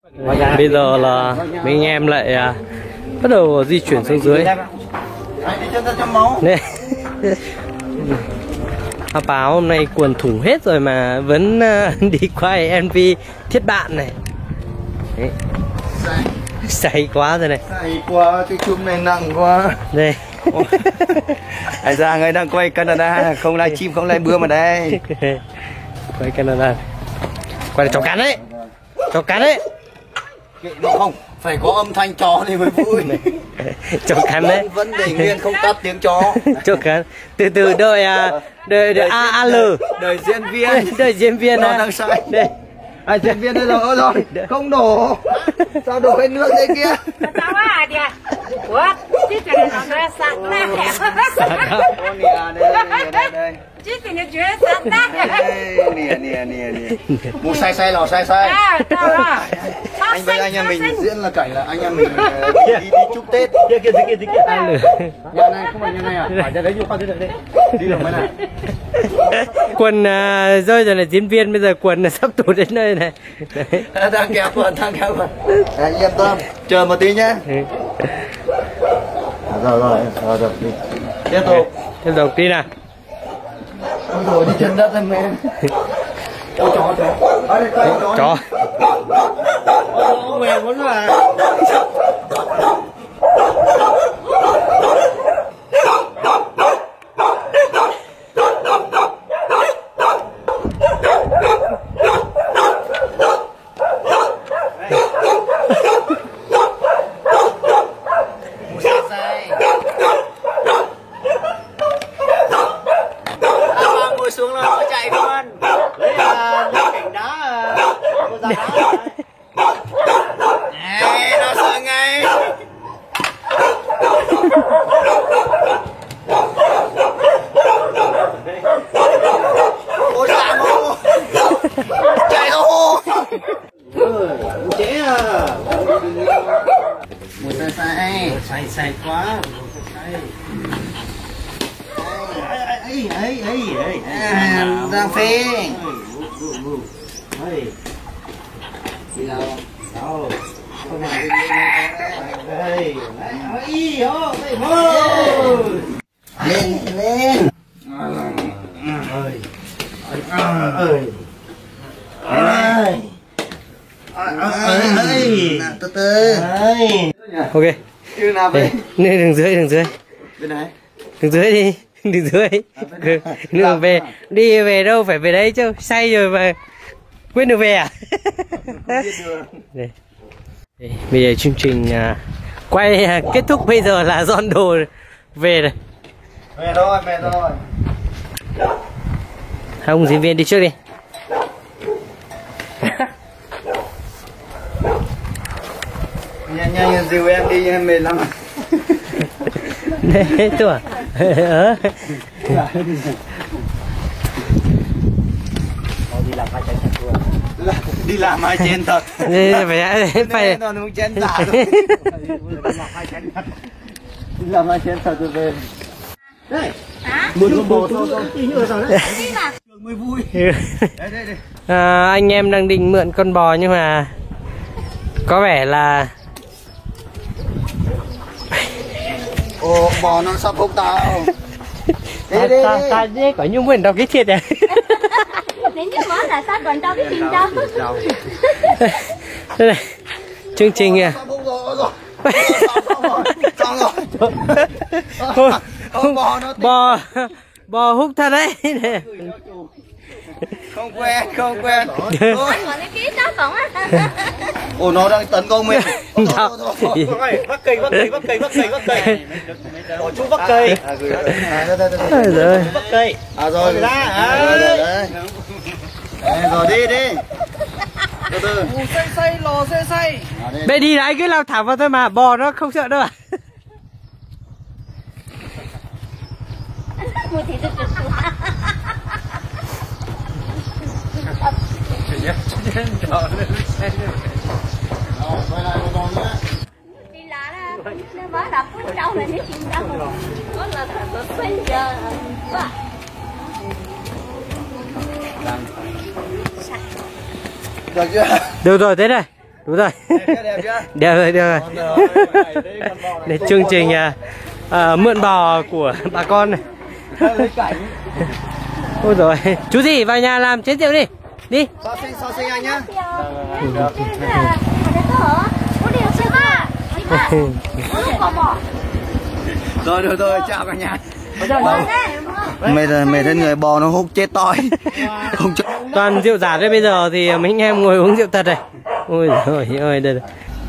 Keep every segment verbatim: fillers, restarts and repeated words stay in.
Bây giờ là mấy anh em lại à, bắt đầu di chuyển xuống dưới. Đây. Hà Báo hôm nay quần thủng hết rồi mà vẫn uh, đi quay em vê Thiết Bạn này. Đấy. Say quá rồi này. Say quá, cái chum này nặng quá. Đây. Hải Giang ấy đang quay Canada, không live stream, không live bươm ở đây. Quay Canada. Quay là chó cắn đấy. Chó cắn đấy. Kệ nó không, phải có âm thanh chó thì mới vui. Chó cắn đấy. Vẫn để nguyên không tắt tiếng chó. Chó cắn. Từ từ đợi à, đợi đợi A A L. Đợi diễn viên. Đợi diễn viên nó đang sai. Đây. À, diễn viên đây rồi, rồi, không đổ. Sao đổ hết nước đây kia? Sao à đi à? Ủa, chứ cái này nó ra sạch nè. Ô nè, đây, đây, đây, đây. Chứ cái này chưa sạch nè. Nè, nè, nè, nè. Một say say lò say say. À, đâu à? Anh với anh em mình diễn là cảnh là anh em mình đi, đi, đi chúc Tết. Kia kia kia kia kia. Nhà này không phải nhà này à? Phải ra đấy vô khoan thế đây. Đi được mấy này. Quần uh, rơi rồi là diễn viên, bây giờ quần là sắp tụt đến nơi này. Đang kéo quần, đang kéo quần. Anh yên tâm, chờ một tí nhé. Rồi rồi, rồi rồi đi. Tiếp tục. Tiếp tục đi nào. Ôi rồi đi chân đất em em. Ôi chó chó. Chó. Ông mèo muốn là. Xuống là nó chạy luôn. Đấy là cảnh đá cô giáo đá. Này, nó sợ ngay. Ôi dạ mô. Chạy thôi. Ừ, chế à. Một say say. Say say quá. Ấy ấy ấy ấy đang phê đi đâu đâu con này đây ấy ô lên lên ơi ơi ơi ơi từ từ Ok. Chứ nào về Nên đường dưới, đường dưới. Bên này. Đường dưới đi. Đi dưới. Đường về. Đi về đâu phải về đấy chứ. Say rồi mà quên được về à? Đây. Đây. Bây giờ chương trình uh, quay uh, kết thúc, bây giờ là dọn đồ về này. Về thôi, về thôi. Ông diễn viên đi trước đi. Nhanh nhanh dìu em đi, em mệt lắm. Đấy tuổi. Đi làm mai chén thật. Đi làm mai chén thật. Phải phải nó muốn chén giả rồi. Đi làm mai chén thật rồi về. Đây. Một con bò to to tí nữa rồi đấy. Trường mới vui. Đây đây đây. À, anh em đang định mượn con bò nhưng mà có vẻ là Ồ, bò nó sắp hút tao. Đi đi ta ta dễ có những mình đâu cái thiệt này. Đến cái món là sao còn đâu cái tiền đâu. Đây này. Chương trình à. Bò bò hút thật đấy. Không quen, không quen. Anh còn cái ký đó còn á. Ồ, nó đang tấn công mình. Bắt cây, bắt cây, bắt cây, bắt cây, bắt cây. Ồ, chú bắt cây. Rồi. Bắt cây. À rồi. Rồi đi đi. Từ từ. Xây xây, lò xây xây. Bây đi là anh cứ lao thẳng vào thôi mà, bò nó không sợ đâu à. Mua thịt được được. Đi là nó mới đập cái đâu này nó chim đâu. Nó là nó xoay giờ. Được chưa? Được rồi, thế này. Đúng rồi. Đẹp chưa? Đẹp rồi, đẹp rồi. Để chương trình à, à, mượn bò của bà con này. Lấy cảnh. Ôi rồi, chú gì vào nhà làm chén rượu đi. Đi. So sinh, so sinh anh nhá. Rồi rồi rồi, chào cả nhà. Mày mày thấy người bò nó hút chết toi. Không cho. Toàn rượu giả đấy, bây giờ thì mấy anh em ngồi uống rượu thật này. Ôi giời ơi, đây đây.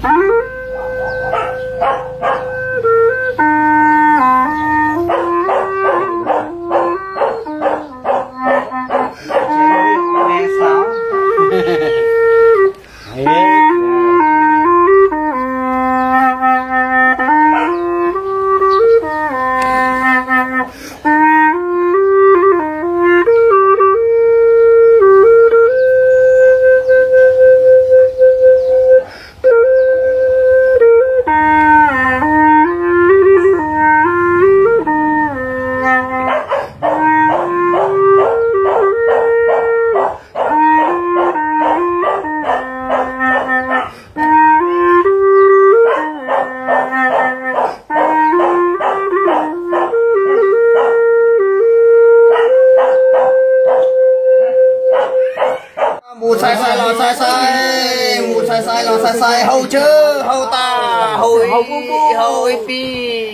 Mù sai sai lò sai sai, mù sai sai lò sai sai, hầu chứ, hầu ta, hầu hầu bu hầu pi.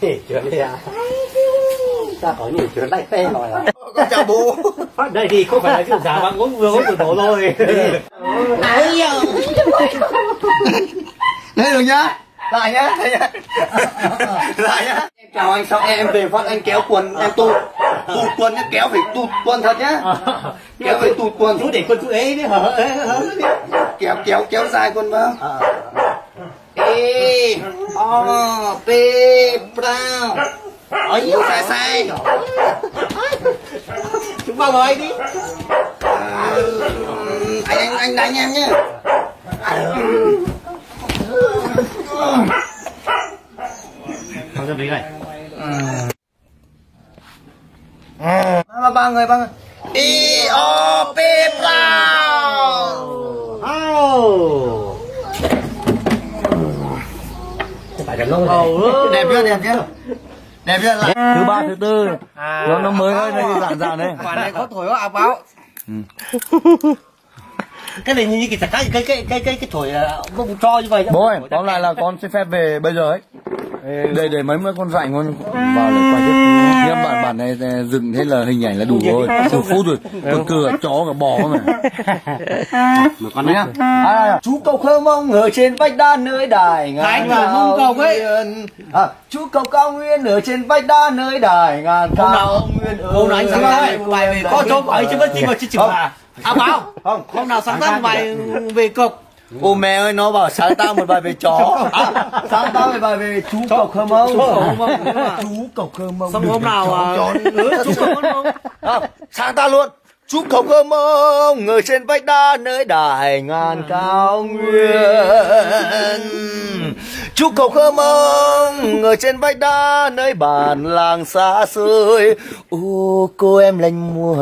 Ta có nhiều chuyện lại phê rồi à? Con chào bố. Đây thì không phải là kiểu giả bạn uống vừa uống vừa đổ rồi. Ấy giờ. Đây được nhá. Lại nhá, đây nhá. Lại nhá. Em chào anh xong em về phát anh kéo quần em tụt tụt quần nhá, kéo phải tụt quần thật nhá. Kéo phải tụt quần. Chú để quần chú ấy đấy hở hở. Kéo kéo kéo dài quần vào. Ê, o, p, brown. Ấy, sai sai. Chúng vào mời đi. Anh anh anh đánh em nhá. Không cho đi này. Ba ba người ba người. E O P brown. Oh. Phải cần lâu rồi. Đẹp chưa đẹp chưa? Đẹp chưa lại. Thứ ba thứ tư. Nó nó mới hơi này dạng dạng đấy. Quả này có thổi có áo báo. Cái này như cái cái cái cái cái cái cái thổi bông cho như vậy. Bố ơi, tóm lại là con xin phép về bây giờ ấy. Để để mấy mấy con rảnh con vào để quay tiếp. Nhưng bản bản này dựng thế là hình ảnh là đủ rồi. Một phút rồi. Con cưa chó cả bò mà. Một con nhá. À, chú cầu khơ mong ở trên vách đá nơi đài ngàn. Anh vào mông cầu ấy. À, chú cầu cao nguyên ở trên vách đá nơi đài ngàn. Hôm nào hôm nào anh sáng tác bài về có cho bài chứ vẫn chỉ vào chứ chừng à. Áo báo. Không, hôm nào sáng tác bài về cộc. Ô mẹ ơi, nó bảo sáng tác một bài về chó. À, sáng tác một bài về chú cầu khơ mông. Chú cầu khơ mông. Xong hôm nào chú cầu khơ mông. Sáng tác luôn. Chú cầu khơ mông ở trên vách đá nơi đài ngàn cao nguyên. Chú cầu khơ mông ở trên vách đá nơi bản làng xa xôi. Ô cô em lành mùa,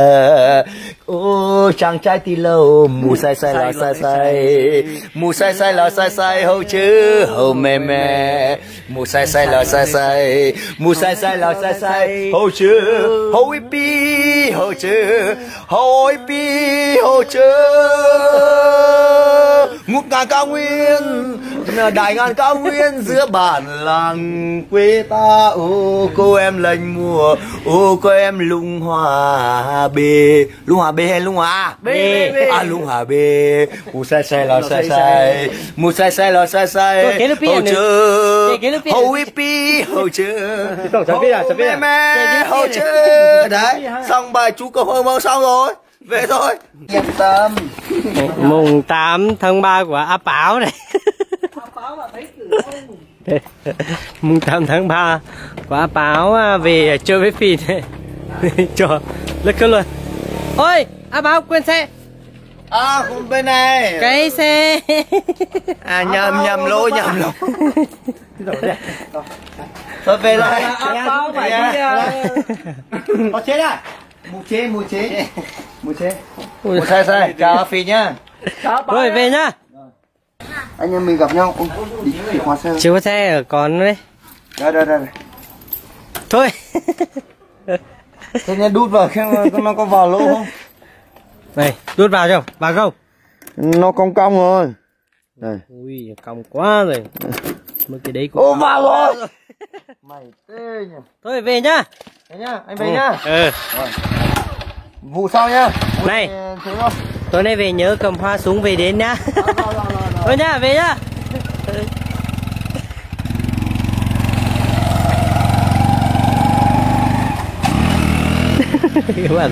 ô chàng trai tì lâu, mù say say là say say, mù say say là say say hầu chứ hầu mẹ mẹ, mù say say là say say, mù say say là say say hầu chứ hầu pi hầu chứ hầu pi hầu chứ. Ngút ngàn cao nguyên, đại ngàn cao nguyên giữa bản làng quê ta. Ô cô em lành mùa, ô cô em lung hòa bê, lung hòa bê hay lung hòa B. à lung hòa bê. Mù say say là say say, mù say say là say say hầu chứ hầu pi hầu chứ mẹ mẹ hầu chứ. Đấy, xong bài chú cầu khơ mông xong rồi, về thôi. Yên tâm. Mùng tám tháng ba của A Báo này. Mùng tám tháng ba của A Báo về chơi với Phin này. Cho lất cơ luôn. Ôi, A Báo quên xe. À, không bên này. Cái xe. À nhầm nhầm lỗi nhầm lỗi. Thôi về lại. A Báo phải đi. Có chết à? Mù chế mù chế mù chế. Mù sai sai. Chào Phi nhá. Rồi về nhá. anh em mình gặp nhau. Ôi, đi chìa khóa xe. Chưa có xe ở còn đấy. Đây đây đây. Thôi. Thế nên đút vào xem nó có vào lỗ không? Này, đút vào chưa? Vào không? Nó cong cong rồi. Đây. Ui, cong quá rồi. Mấy cái đấy cũng... Ô, vào rồi. Mày tê nhỉ. Thôi về nhá. Thế nhá, anh về nhá. Ừ. Rồi. Vụ sau nhá. Này. Thế thôi. Tối nay về nhớ cầm hoa súng về đến nhá. Thôi nhá, về nhá. Các bạn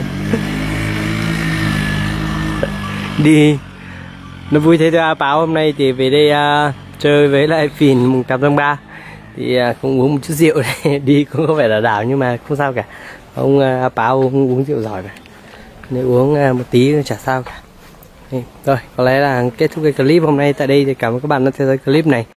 đi nó vui thế thôi. À, Báo hôm nay thì về đây uh, chơi với lại Phìn mùng tám tháng ba thì uh, cũng uống một chút rượu này. Đi cũng không phải là đảo nhưng mà không sao cả. Ông uh, Báo uống, uống rượu giỏi mà, nếu uống uh, một tí chả sao cả. Rồi có lẽ là kết thúc cái clip hôm nay tại đây. Thì cảm ơn các bạn đã theo dõi clip này.